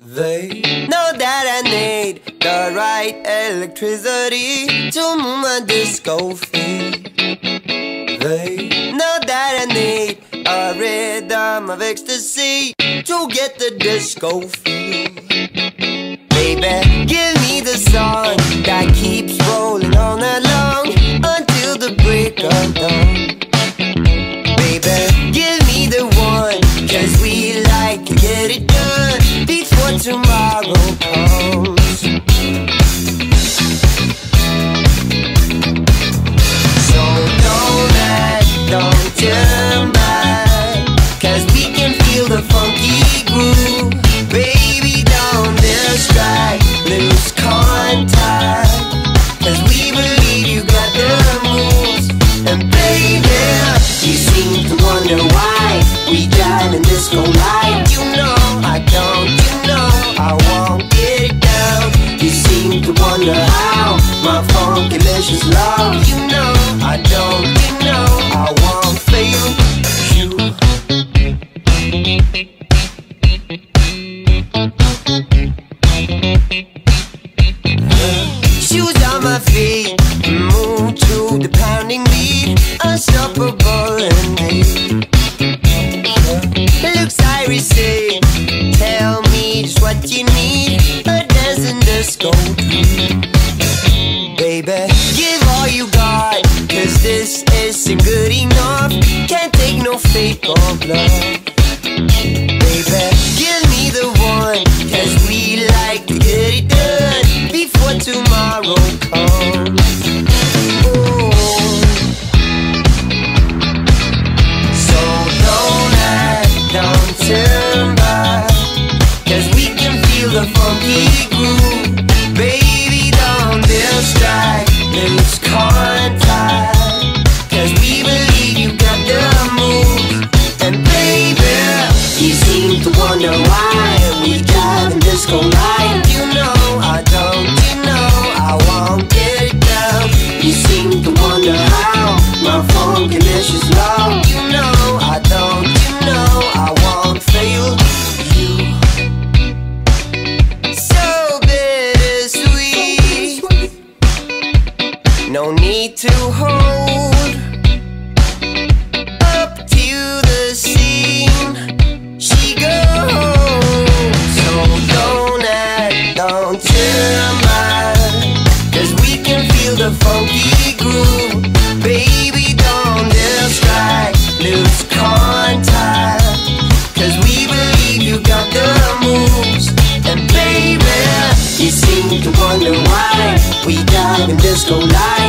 They know that I need the right electricity to move my disco feet. They know that I need a rhythm of ecstasy to get the disco feel. Baby, give me the song that keeps rolling all night long until the break of dawn. Baby, give me the one, 'cause we like to get it done before tomorrow comes. So don't turn back, 'cause we can feel the funky groove. Baby, don't distract, lose contact, 'cause we believe you got the moves. And baby, you seem to wonder why we got in disco light. You know I don't, you know I won't get it down. You seem to wonder how my funky-licious love. You know I don't, you know I won't fail you. Shoes on my feet, move to the pounding beat, unstoppable indeed. Looks irisy, tell me just what you need, a dancing disco dream. Baby, give all you got, 'cause this isn't good enough. Can't take no fake or bluff. Baby, give me the one, 'cause we like to get it done before tomorrow comes. Oh. So don't turn back, 'cause we can feel the funky groove. Baby, don't distract, lose contact, 'cause we believe you got the moves. And baby, you seem to wonder why we got in disco light. You know I don't, you know I won't get it down. You seem to wonder how my funky-licious love. You know I don't, you know I won't fail you. So bittersweet, no need to hold up to the scene. She goes. So don't turn back, 'cause we can feel the funky groove. Baby, don't distract, lose contact, 'cause we believe you got the moves. And baby, you seem to wonder why we dive in disco light.